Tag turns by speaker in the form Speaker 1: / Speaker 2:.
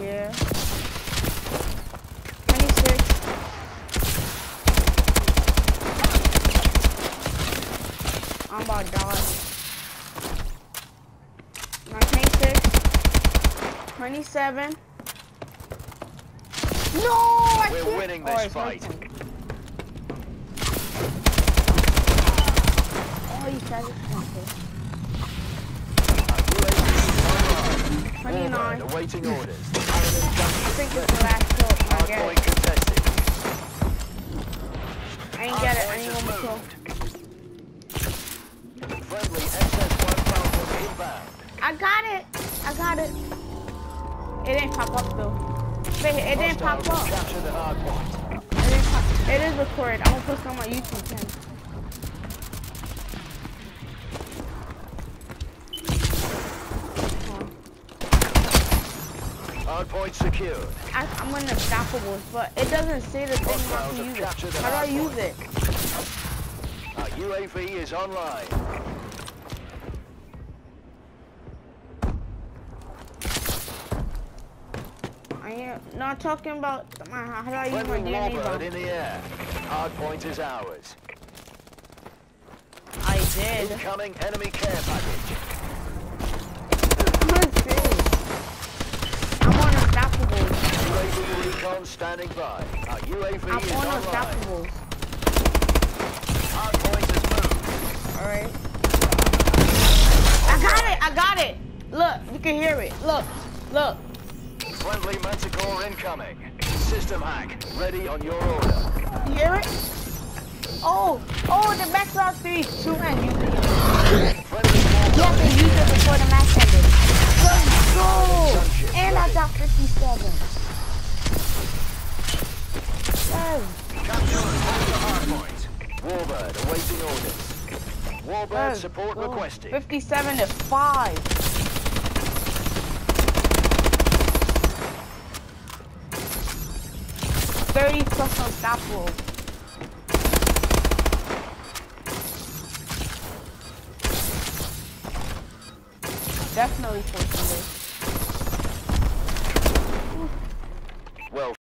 Speaker 1: Yeah. 26. I'm about to die. 26. 27. No!
Speaker 2: We're winning this fight.
Speaker 1: Oh, you tried it. 29.
Speaker 2: Awaiting orders.
Speaker 1: I think it's the last kill. I get it.
Speaker 2: Contested.
Speaker 1: I ain't get it. I ain't gonna kill.
Speaker 2: Friendly SS-1000 inbound.
Speaker 1: I got it. I got it. It didn't pop up though. Wait, it didn't pop up.
Speaker 2: Capture the hard point.
Speaker 1: It is recorded. I'm gonna post it on my YouTube channel.
Speaker 2: Hard point secured.
Speaker 1: I'm in the stoppables, but it doesn't say the thing not to use it. How do I use it?
Speaker 2: Our UAV is online.
Speaker 1: I am not talking about how do I use my DNA bomb?
Speaker 2: In the air. Hard point is ours.
Speaker 1: I did.
Speaker 2: Incoming enemy care package.
Speaker 1: I'm on unstoppables.
Speaker 2: UAV recon standing by. Our UAV
Speaker 1: I'm
Speaker 2: is
Speaker 1: on
Speaker 2: online.
Speaker 1: unstoppables.
Speaker 2: Hard point is moved.
Speaker 1: Alright. I got it! Look, you can hear it. Look.
Speaker 2: Friendly Manticore incoming. System hack. Ready on your order.
Speaker 1: You hear it? Oh, the background speed. Shoot and use it.
Speaker 2: Friendly
Speaker 1: You have to use it before the match ended. Let's go! And I got 57. Yes.
Speaker 2: Capture and hold the hard point. Warbird awaiting orders. Warbird support requested.
Speaker 1: 57 to 5. +30 unstoppable. Definitely 14 days.
Speaker 2: Well